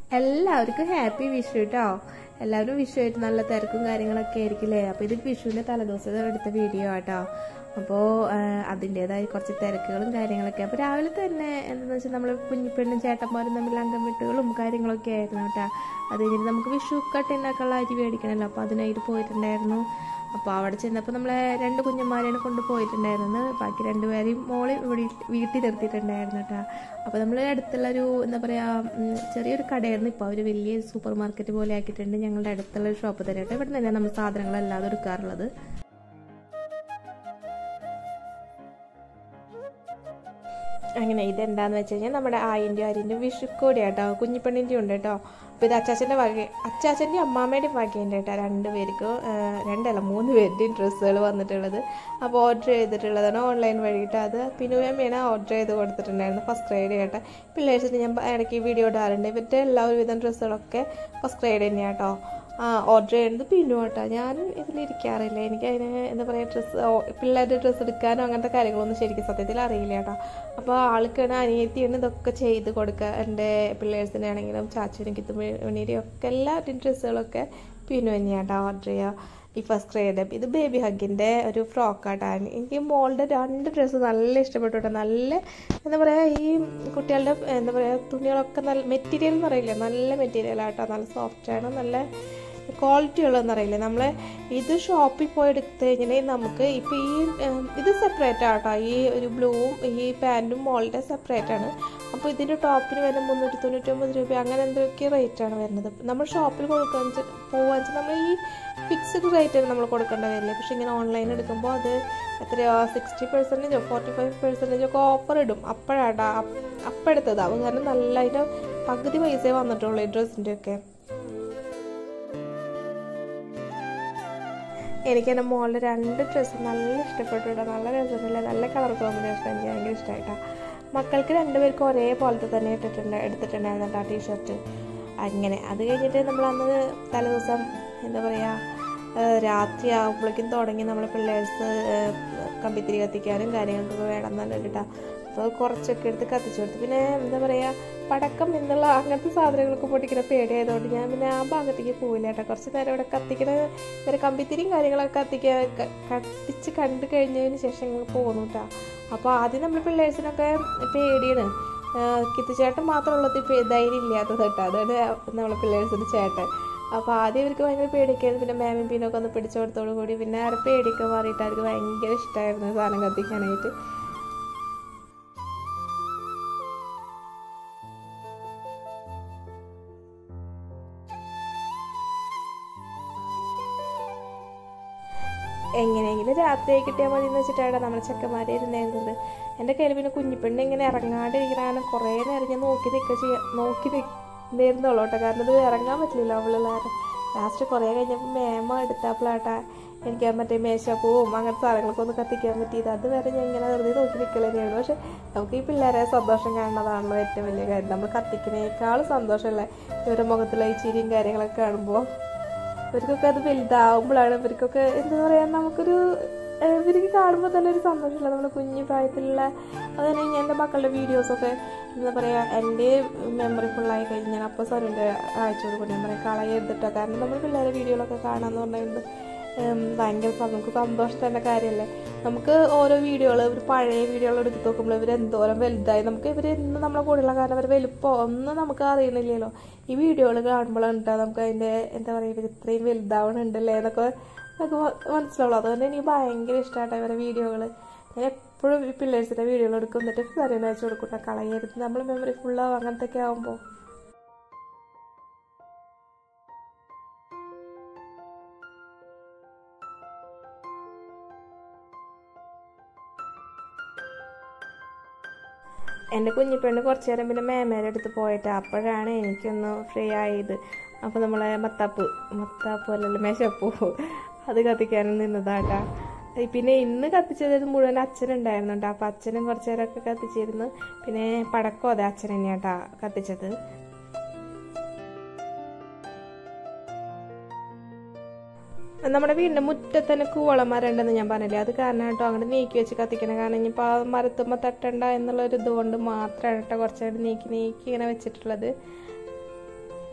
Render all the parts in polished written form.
എല്ലാവർക്കും ഹാപ്പി വിഷു കേട്ടോ. എല്ലാവരും വിഷു ആയിട്ട് നല്ല തിരക്കും കാര്യങ്ങളൊക്കെ ആയിരിക്കില്ലേ. അപ്പോൾ ഇത് വിഷുവിൻ്റെ തലേദിവസം എടുത്ത വീഡിയോ ആട്ടോ. അപ്പോൾ അതിൻ്റെതായ കുറച്ച് തിരക്കുകളും കാര്യങ്ങളൊക്കെ. അപ്പോൾ രാവിലെ തന്നെ എന്താണെന്ന് വെച്ചാൽ നമ്മൾ കുഞ്ഞിപ്പെണ്ണും ചേട്ടന്മാരും തമ്മിൽ അംഗംവെട്ടുകളും കാര്യങ്ങളൊക്കെ ആയിരുന്നു കേട്ടോ. അത് കഴിഞ്ഞിട്ട് നമുക്ക് വിഷു കട്ടുണ്ടാക്കാനുള്ള അരി മേടിക്കണമല്ലോ. അപ്പോൾ അതിനായിട്ട് പോയിട്ടുണ്ടായിരുന്നു. അപ്പോൾ അവിടെ ചെന്നപ്പോൾ നമ്മളെ 2 കുഞ്ഞന്മാരെയാണ് കൊണ്ടുപോയിട്ടുണ്ടായിരുന്നത്. ബാക്കി 2 പേരെയും മോള് വീട്ടിൽ നിർത്തിയിട്ടുണ്ടായിരുന്നു കേട്ടോ. അപ്പോൾ നമ്മൾ അടുത്തുള്ളൊരു എന്താ പറയുക ചെറിയൊരു കടയായിരുന്നു. ഇപ്പോൾ അവർ വലിയ സൂപ്പർ മാർക്കറ്റ് പോലെ ആക്കിയിട്ടുണ്ട്. ഞങ്ങളുടെ അടുത്തുള്ള ഒരു ഷോപ്പ് തന്നെ കേട്ടോ. ഇവിടെ തന്നെ നമ്മൾ സാധനങ്ങളല്ലാതെ എടുക്കാറുള്ളത്. അങ്ങനെ ഇതെന്താന്ന് വെച്ച് കഴിഞ്ഞാൽ നമ്മുടെ ആയിൻ്റെ വിഷുക്കോടി കേട്ടോ. കുഞ്ഞിപ്പെണ്ണിൻ്റെ ഉണ്ട് കേട്ടോ. അപ്പോൾ ഇത് അച്ചാച്ചൻ്റെ അച്ചാച്ചൻ്റെയും അമ്മാമ്മയുടെയും വകയുണ്ട് കേട്ടോ. 2 പേർക്കും 3 പേരുടെയും ഡ്രസ്സുകൾ വന്നിട്ടുള്ളത്. അപ്പോൾ ഓർഡർ ചെയ്തിട്ടുള്ളതാണ് ഓൺലൈൻ വഴിയിട്ട്. അത് പിന്നുവമ്മയാണ് ഓർഡർ ചെയ്ത് കൊടുത്തിട്ടുണ്ടായിരുന്നു. ഫസ്റ്റ് റൈഡ് കേട്ടോ. പിള്ളേഴ്സിന് ഞാൻ ഇടയ്ക്ക് വീഡിയോ ഇടാറുണ്ട്. ഇവരുടെ എല്ലാവിധം ഡ്രസ്സുകളൊക്കെ ഫസ്റ്റ് റൈഡ് തന്നെയാണ് കേട്ടോ. ഓർഡർ ചെയ്യുന്നത് പിന്നു കേട്ടോ. ഞാൻ ഇതിലിരിക്കാറില്ല. എനിക്ക് അതിന് എന്താ പറയുക പിള്ളേരുടെ ഡ്രസ്സ് എടുക്കാനോ അങ്ങനത്തെ കാര്യങ്ങളൊന്നും ശരിക്കും സത്യത്തിൽ അറിയില്ല കേട്ടോ. അപ്പോൾ ആൾക്കാണ് അനിയത്തിയാണ് ഇതൊക്കെ ചെയ്ത് കൊടുക്കുക. എൻ്റെ പിള്ളേഴ്സിനാണെങ്കിലും ചാച്ചുവിനും കിത്തുമണിയുടെയും ഒക്കെ എല്ലാവരുടെയും ഡ്രസ്സുകളൊക്കെ പിന്നു തന്നെയാണ് കേട്ടോ ഓർഡർ ചെയ്യുക. ഈ ഫസ്റ്റ് റൈഡ് ഇത് ബേബി ഹഗിൻ്റെ ഒരു ഫ്രോക്കാട്ടോ. എനിക്ക് മോളുടെ 2 ഡ്രസ്സ് നല്ല ഇഷ്ടപ്പെട്ടു കേട്ടോ. നല്ല എന്താ പറയുക ഈ കുട്ടികളുടെ എന്താ പറയുക തുണികളൊക്കെ നല്ല മെറ്റീരിയൽ എന്ന് പറയില്ല, നല്ല മെറ്റീരിയലാട്ടോ. നല്ല സോഫ്റ്റാണ്, നല്ല ക്വാളിറ്റി ഉള്ളതെന്ന് അറിയില്ല. നമ്മൾ ഇത് ഷോപ്പിൽ പോയി എടുത്തു കഴിഞ്ഞാൽ നമുക്ക് ഇപ്പോൾ ഇത് സെപ്പറേറ്റ് ആട്ടോ. ഈ ഒരു ബ്ലൂവും ഈ പാൻറ്റും മോളുടെ സെപ്പറേറ്റ് ആണ്. അപ്പോൾ ഇതിൻ്റെ ടോപ്പിന് വരുന്നത് 399 രൂപ അങ്ങനെ എന്തൊക്കെ റേറ്റാണ് വരുന്നത്. നമ്മൾ ഷോപ്പിൽ പോകാന്ന് വെച്ചാൽ നമ്മൾ ഈ ഫിക്സ്ഡ് റേറ്റാണ് നമ്മൾ കൊടുക്കേണ്ട വരില്ല. പക്ഷെ ഇങ്ങനെ ഓൺലൈൻ എടുക്കുമ്പോൾ അത് എത്രയോ 60%, 45% ഒക്കെ ഓഫർ ഇടും. അപ്പോഴാട്ടോ അപ്പം എടുത്തതാവും. കാരണം നല്ല അതിൻ്റെ പകുതി പൈസയെ വന്നിട്ടുള്ളൂ ഈ ഡ്രസ്സിൻ്റെ ഒക്കെ. എനിക്ക് എൻ്റെ മോളുടെ 2 ഡ്രസ്സ് നല്ല ഇഷ്ടപ്പെട്ടു കേട്ടോ. നല്ല രസമില്ല, നല്ല കളർ കോമ്പിനേഷൻ എനിക്ക് ഭയങ്കര ഇഷ്ടമായിട്ടാണ്. മക്കൾക്ക് 2 പേർക്കും ഒരേപോലത്തെ തന്നെ എടുത്തിട്ടുണ്ടായിരുന്നു കേട്ടോ ടീഷർട്ട്. അങ്ങനെ അത് കഴിഞ്ഞിട്ട് നമ്മളന്ന് തലേദിവസം എന്താ പറയുക രാത്രി ആകുമ്പോഴേക്കും തുടങ്ങി നമ്മൾ പിള്ളേഴ്സ് കമ്പിത്തിരി കത്തിക്കാനും കാര്യങ്ങൾക്കൊക്കെ വേണം തന്നെ കേട്ടോ. അപ്പോൾ കുറച്ചൊക്കെ എടുത്ത് കത്തിച്ചു കൊടുത്തു. പിന്നെ എന്താ പറയുക പടക്കം എന്നുള്ള അങ്ങനത്തെ സാധനങ്ങളൊക്കെ പൊട്ടിക്കുന്ന പേടിയായതുകൊണ്ട് ഞാൻ പിന്നെ ആ ഭാഗത്തേക്ക് പോയില്ല കേട്ടോ. കുറച്ച് നേരം ഇവിടെ കത്തിക്കുന്ന വേറെ കമ്പിത്തിരിയും കാര്യങ്ങളൊക്കെ കത്തിച്ച് കണ്ടു കഴിഞ്ഞതിന് ശേഷം പോന്നു കേട്ടോ. അപ്പോൾ ആദ്യം നമ്മൾ പിള്ളേഴ്സിനൊക്കെ പേടിയാണ്. കിത്തുചേട്ടൻ മാത്രമുള്ളത് ധൈര്യം ഇല്ലാത്തത് കേട്ടോ. അതാണ് നമ്മളെ പിള്ളേഴ്സിൻ്റെ ചേട്ടൻ. അപ്പോൾ ആദ്യം ഇവർക്ക് ഭയങ്കര പേടിയൊക്കെയായിരുന്നു. പിന്നെ മാമിൻ പീനൊക്കെ ഒന്ന് പിടിച്ചു കൊടുത്തോടു കൂടി പിന്നെ അവരെ പേടിയൊക്കെ മാറിയിട്ട് അവർക്ക് ഭയങ്കര ഇഷ്ടമായിരുന്നു സാധനം കത്തിക്കാനായിട്ട്. എങ്ങനെയെങ്കിലും രാത്രിയായി കിട്ടിയാൽ മതി എന്ന് വെച്ചിട്ടാണ് നമ്മൾ ചെക്കന്മാരെ ഇരുന്നായിരുന്നത്. എൻ്റെ കയ്യിൽ പിന്നെ കുഞ്ഞിപ്പെണ്ണ് ഇങ്ങനെ ഇറങ്ങാണ്ടിരിക്കുന്ന കാരണം കുറേ നേരം ഞാൻ നോക്കി നിന്നിരുന്നുള്ളൂ കേട്ടോ. കാരണം ഇത് ഇറങ്ങാൻ പറ്റില്ല അവളുള്ളാരും. ലാസ്റ്റ് കുറേ കഴിഞ്ഞപ്പോൾ മേമ എടുത്തപ്പോഴാട്ടാ എനിക്ക് മറ്റേ മേശപ്പൂവും അങ്ങനത്തെ സാധനങ്ങളൊക്കെ ഒന്ന് കത്തിക്കാൻ പറ്റിയത്. അതുവരെ ഞാൻ ഇങ്ങനെ വെറുതെ നോക്കി നിൽക്കലെന്നെയാണ്. പക്ഷെ നമുക്ക് ഈ പിള്ളേരെ സന്തോഷം കാണുന്നതാണല്ലോ ഏറ്റവും വലിയ കാര്യം. നമ്മൾ കത്തിക്കുന്നതിനേക്കാളും സന്തോഷമല്ലേ ഇവരുടെ മുഖത്തുള്ള ഈ ചിരിയും കാര്യങ്ങളൊക്കെ കാണുമ്പോൾ. ഇവർക്കൊക്കെ അത് വലുതാവുമ്പോഴാണ് ഇവർക്കൊക്കെ എന്താ പറയുക നമുക്കൊരു ഇവർക്ക് കാണുമ്പോൾ തന്നെ ഒരു സന്തോഷമില്ല. നമ്മൾ കുഞ്ഞു പ്രായത്തിലുള്ള അതുതന്നെ ഞാൻ എൻ്റെ മക്കളുടെ വീഡിയോസൊക്കെ എന്താ പറയുക എൻ്റെ മെമ്മറി ഫുള്ളായി കഴിഞ്ഞ് ഞാൻ അപ്പോൾ സറുവിൻ്റെ അയച്ചു കൊടുക്കും. ഞാൻ പറയാം കളയെടുത്തിട്ടോ. കാരണം നമ്മൾ പിള്ളേരെ വീഡിയോകളൊക്കെ കാണാമെന്ന് പറഞ്ഞത് ഭയങ്കര നമുക്ക് സന്തോഷത്തിൻ്റെ കാര്യമല്ലേ. നമുക്ക് ഓരോ വീഡിയോകൾ ഒരു പഴയ വീഡിയോകൾ എടുത്ത് നോക്കുമ്പോൾ ഇവർ എന്തോരം വലുതായി. നമുക്ക് ഇവർ ഇന്ന് നമ്മളെ കൂടെയുള്ള കാരണം അവർ വലുപ്പം ഒന്നും നമുക്ക് അറിയണില്ലല്ലോ. ഈ വീഡിയോകൾ കാണുമ്പോഴാണ് കേട്ടോ നമുക്ക് അതിൻ്റെ എന്താ പറയുക ഇവർ ഇത്രയും വലുതാവണുണ്ടല്ലേ എന്നൊക്കെ നമുക്ക് മനസ്സിലാവുള്ളൂ. അതുകൊണ്ട് എനിക്ക് ഭയങ്കര ഇഷ്ടമായിട്ടോ ഇവരുടെ വീഡിയോകൾ. ഞാൻ എപ്പോഴും ഈ പിള്ളേഴ്സിൻ്റെ വീഡിയോകൾ എടുക്കും. എന്നിട്ട് സറിന് അയച്ചു കൊടുക്കും കളയരുത്. നമ്മൾ മെമ്മറി ഫുള്ളാവും അങ്ങനത്തെയൊക്കെ ആകുമ്പോൾ. എൻ്റെ കുഞ്ഞിപ്പെണ്ണ് കുറച്ച് നേരം പിന്നെ മേമേരെ അടുത്ത് പോയിട്ട് അപ്പോഴാണ് എനിക്കൊന്ന് ഫ്രീ ആയത്. അപ്പോൾ നമ്മളെ മത്താപ്പൂ അല്ലല്ലോ മേശപ്പൂ അത് കത്തിക്കാനും നിന്നതാട്ടാ. പിന്നെ ഇന്ന് കത്തിച്ചത് മുഴുവൻ അച്ഛനുണ്ടായിരുന്നു കേട്ടോ. അപ്പോൾ അച്ഛനും കുറച്ച് നേരമൊക്കെ കത്തിച്ചിരുന്നു. പിന്നെ പടക്കം അതെ അച്ഛൻ തന്നെയാട്ടാ കത്തിച്ചത്. നമ്മുടെ വീടിൻ്റെ മുറ്റത്ത് തന്നെ കൂവളമരമുണ്ടെന്ന് ഞാൻ പറഞ്ഞില്ലേ. അത് കാരണം കേട്ടോ അങ്ങോട്ട് നീക്കി വെച്ച് കത്തിക്കണം. കാരണം ഇനിയിപ്പോൾ ആ മരത്തുമ്പോൾ തട്ടണ്ട എന്നുള്ളൊരു ഇതുകൊണ്ട് മാത്രമാണ് കേട്ടോ കുറച്ചായിട്ട് നീക്കി ഇങ്ങനെ വെച്ചിട്ടുള്ളത്.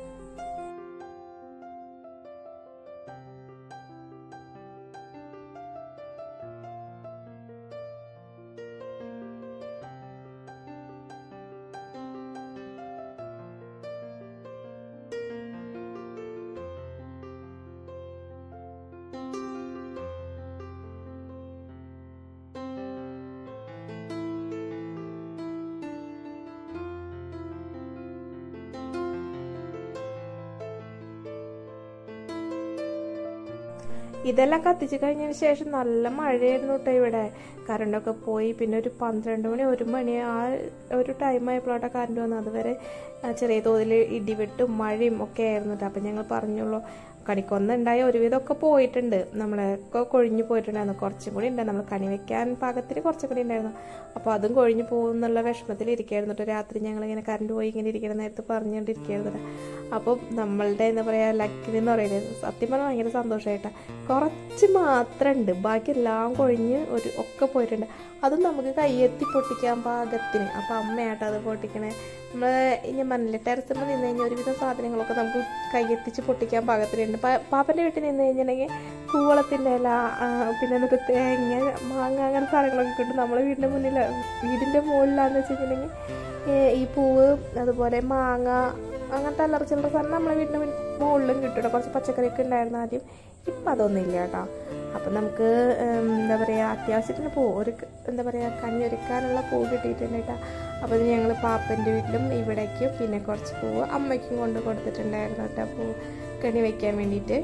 ഇതെല്ലാം കത്തിച്ച് കഴിഞ്ഞതിന് ശേഷം നല്ല മഴയായിരുന്നു കേട്ടോ ഇവിടെ. കറണ്ടൊക്കെ പോയി. പിന്നെ ഒരു 12 മണി 1 മണി ആ ഒരു ടൈം ആയപ്പോഴാണ് കറണ്ട് വന്നത്. അതുവരെ ചെറിയ തോതിൽ ഇടിവെട്ടും മഴയും ഒക്കെ ആയിരുന്നു കേട്ടോ. അപ്പം ഞങ്ങൾ പറഞ്ഞുള്ളൂ കണിക്കൊന്നുണ്ടായ ഒരുവിധമൊക്കെ പോയിട്ടുണ്ട്, നമ്മളൊക്കെ കൊഴിഞ്ഞു പോയിട്ടുണ്ടായിരുന്നു. കുറച്ചും കൂടി ഉണ്ടായിരുന്നു, നമ്മൾ കണി വെക്കാൻ പാകത്തിന് കുറച്ചും കൂടി ഉണ്ടായിരുന്നു. അപ്പോൾ അതും കൊഴിഞ്ഞു പോകുന്നുള്ള വിഷമത്തിൽ ഇരിക്കുകയായിരുന്നു കേട്ടോ. രാത്രി ഞങ്ങളിങ്ങനെ കറണ്ട് പോയി ഇങ്ങനെ ഇരിക്കുന്ന നേരത്ത് പറഞ്ഞുകൊണ്ടിരിക്കുകയായിരുന്നു. അപ്പം നമ്മളുടെ എന്താ പറയുക ലക്കിനെന്ന് പറയുന്നത് സത്യം പറഞ്ഞാൽ ഭയങ്കര സന്തോഷമായിട്ടാണ്. കുറച്ച് മാത്രം ഉണ്ട്, ബാക്കി എല്ലാം കൊഴിഞ്ഞ് ഒക്കെ പോയിട്ടുണ്ട്. അതും നമുക്ക് കയ്യെത്തി പൊട്ടിക്കാൻ പാകത്തിന്. അപ്പം അമ്മയാട്ടോ അത് പൊട്ടിക്കണേ. നമ്മൾ ഞാൻ പറഞ്ഞില്ല ടെറസിൽ നിന്ന് കഴിഞ്ഞാൽ ഒരുവിധം സാധനങ്ങളൊക്കെ നമുക്ക് കയ്യെത്തിച്ച് പൊട്ടിക്കാൻ പാകത്തിനുണ്ട്. പാപ്പൻ്റെ വീട്ടിൽ നിന്ന് കഴിഞ്ഞിട്ടുണ്ടെങ്കിൽ കൂവളത്തിൻ്റെ ഇല, പിന്നെ എന്നിട്ട് തേങ്ങ മാങ്ങ അങ്ങനെ സാധനങ്ങളൊക്കെ കിട്ടും. നമ്മളെ വീടിൻ്റെ മുകളിലാന്ന് വെച്ചിട്ടുണ്ടെങ്കിൽ ഈ പൂവ് അതുപോലെ മാങ്ങ അങ്ങനത്തെ അല്ലറച്ചിലുള്ള സാധനം നമ്മളെ വീടിൻ്റെ മുകളിലും കിട്ടും. കുറച്ച് പച്ചക്കറിയൊക്കെ ഉണ്ടായിരുന്നു ആദ്യം, ഇപ്പം അതൊന്നും ഇല്ല കേട്ടോ. അപ്പം നമുക്ക് എന്താ പറയുക അത്യാവശ്യത്തിന് എന്താ പറയുക കഞ്ഞൊരുക്കാനുള്ള പൂവ് കിട്ടിയിട്ടുണ്ട് കേട്ടോ. അപ്പോൾ ഇത് ഞങ്ങൾ പാപ്പൻ്റെ വീട്ടിലും ഇവിടേക്കും പിന്നെ കുറച്ച് പൂവ് അമ്മയ്ക്കും കൊണ്ട് കൊടുത്തിട്ടുണ്ടായിരുന്നു കേട്ടോ, പൂ കണി വയ്ക്കാൻ വേണ്ടിയിട്ട്.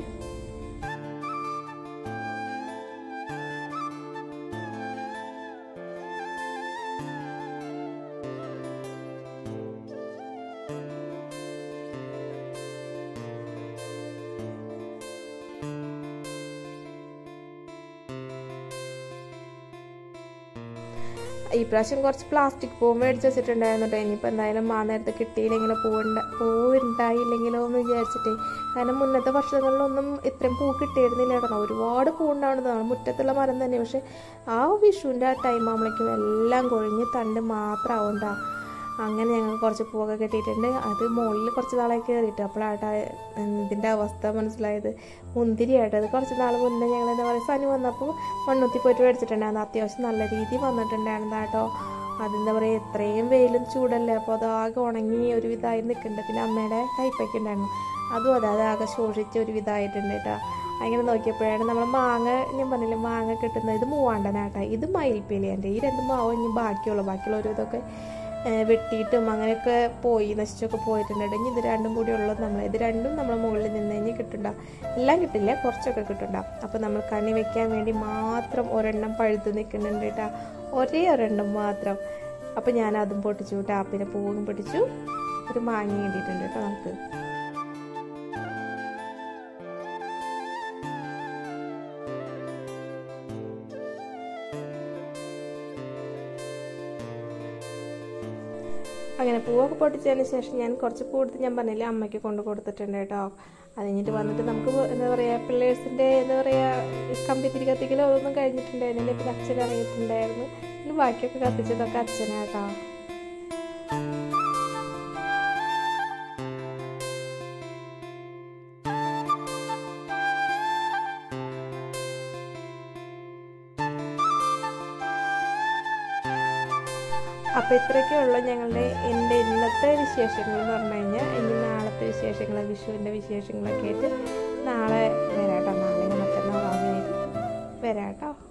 ഈ പ്രാവശ്യം കുറച്ച് പ്ലാസ്റ്റിക് പൂ മേടിച്ച് വെച്ചിട്ടുണ്ടായിരുന്നു കേട്ടോ. ഇനിയിപ്പോൾ എന്തായാലും ആ നേരത്തെ കിട്ടിയില്ലെങ്കിലോ പൂവുണ്ടായില്ലെങ്കിലോ എന്ന് വിചാരിച്ചിട്ടേ. കാരണം മുന്നത്തെ വർഷങ്ങളിലൊന്നും ഇത്രയും പൂ കിട്ടിയിരുന്നില്ല കേട്ടോ. ഒരുപാട് പൂ ഉണ്ടാവുന്നതാണ്, മുറ്റത്തുള്ള മരം തന്നെ. പക്ഷെ ആ വിഷുവിൻ്റെ ആ ടൈം ആകുമ്പോഴേക്കും എല്ലാം കൊഴിഞ്ഞ് തണ്ട് മാത്രമാവും കേട്ടോ. അങ്ങനെ ഞങ്ങൾ കുറച്ച് പൂവൊക്കെ കെട്ടിയിട്ടുണ്ട്. അത് മുകളിൽ കുറച്ച് നാളെ കയറിയിട്ട് അപ്പോഴായിട്ട് ഇതിൻ്റെ അവസ്ഥ മനസ്സിലായത്. മുന്തിരിയായിട്ട് അത് കുറച്ച് നാൾ മുന്നേ ഞങ്ങൾ എന്താ പറയുക സനു വന്നപ്പോൾ മണ്ണുത്തി പോയിട്ട് മേടിച്ചിട്ടുണ്ടായിരുന്നു. അത്യാവശ്യം നല്ല രീതിയിൽ വന്നിട്ടുണ്ടായിരുന്നു കേട്ടോ. അതെന്താ പറയുക ഇത്രയും വെയിലും ചൂടല്ലേ, അപ്പോൾ അതാകെ ഉണങ്ങി ഒരു വിധമായി നിൽക്കുന്നുണ്ട്. പിന്നെ അമ്മയുടെ കൈപ്പൊക്കെ ഉണ്ടായിരുന്നു, അതും അതാകെ ശോഷിച്ച് ഒരു വിധമായിട്ടുണ്ട് കേട്ടോ. അങ്ങനെ നോക്കിയപ്പോഴാണ് നമ്മൾ മാങ്ങ, ഞാൻ പറഞ്ഞില്ലേ മാങ്ങ കിട്ടുന്നത്. ഇത് മൂവാണ്ടനാട്ടോ, ഇത് മയിൽപ്പീലിയൻ്റെ. ഈ 2 മാവ് ഇനി ബാക്കിയുള്ള ഒരു ഇതൊക്കെ വെട്ടിയിട്ടും അങ്ങനെയൊക്കെ നശിച്ചൊക്കെ പോയിട്ടുണ്ട്. ഇനി ഇത് 2 കൂടി ഉള്ളത് ഇത് 2ഉം നമ്മൾ മുകളിൽ നിന്ന് കഴിഞ്ഞ് കിട്ടുന്നുണ്ടാവും. എല്ലാം കിട്ടില്ല, കുറച്ചൊക്കെ കിട്ടുന്നുണ്ടാവും. അപ്പോൾ നമ്മൾ കണി വെക്കാൻ വേണ്ടി മാത്രം ഒരെണ്ണം പഴുത്ത് നിൽക്കുന്നുണ്ട് കേട്ടോ, ഒരെണ്ണം മാത്രം. അപ്പോൾ ഞാൻ അതും പൊട്ടിച്ചു കേട്ടോ. പിന്നെ പൂവും പൊട്ടിച്ചു, ഒരു മാങ്ങ കിട്ടിയിട്ടുണ്ട് കേട്ടോ നമുക്ക്. അങ്ങനെ പൂവൊക്കെ പൊട്ടിച്ചതിന് ശേഷം ഞാൻ കുറച്ച് പൂ എടുത്ത് ഞാൻ പറഞ്ഞില്ലേ അമ്മയ്ക്ക് കൊണ്ട് കൊടുത്തിട്ടുണ്ട് കേട്ടോ. അത് കഴിഞ്ഞിട്ട് വന്നിട്ട് നമുക്ക് എന്താ പറയുക പിള്ളേഴ്സിൻ്റെ എന്താ പറയുക കമ്പിത്തിരി കത്തിക്കലോ അതൊന്നും കഴിഞ്ഞിട്ടുണ്ടായിരുന്നില്ല. പിന്നെ അച്ഛൻ ഇറങ്ങിയിട്ടുണ്ടായിരുന്നു. പിന്നെ ബാക്കിയൊക്കെ കത്തിച്ചതൊക്കെ അച്ഛനാട്ടോ. അപ്പോൾ ഇത്രയൊക്കെയുള്ള എൻ്റെ ഇന്നത്തെ വിശേഷങ്ങൾ എന്ന് പറഞ്ഞു കഴിഞ്ഞാൽ. ഇനി നാളത്തെ വിശേഷങ്ങൾ, വിഷുവിൻ്റെ വിശേഷങ്ങളൊക്കെ ആയിട്ട് നാളെ വരാട്ടോ. നാളെ മറ്റന്നാൾ വരാട്ടോ.